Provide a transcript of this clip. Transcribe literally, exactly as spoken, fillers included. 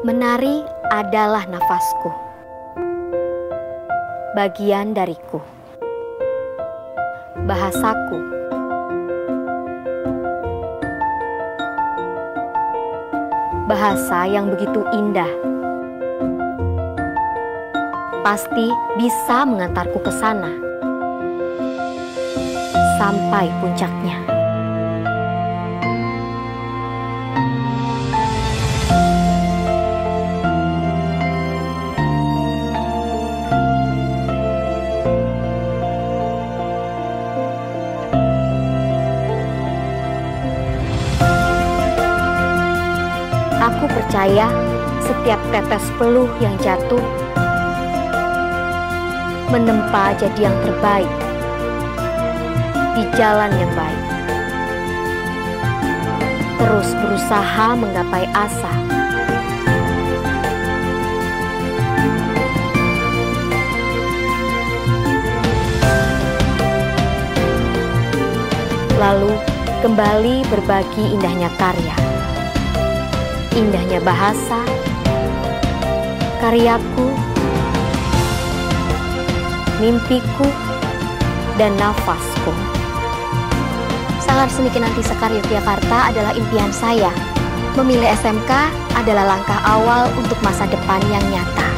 Menari adalah nafasku, bagian dariku, bahasaku. Bahasa yang begitu indah, pasti bisa mengantarku ke sana, sampai puncaknya. Aku percaya setiap tetes peluh yang jatuh menempa jadi yang terbaik di jalan yang baik. Terus berusaha menggapai asa. Lalu kembali berbagi indahnya karya. Indahnya bahasa, karyaku, mimpiku, dan nafasku. Sanggar Seni Kinanti Sekar Yogyakarta adalah impian saya. Memilih S M K adalah langkah awal untuk masa depan yang nyata.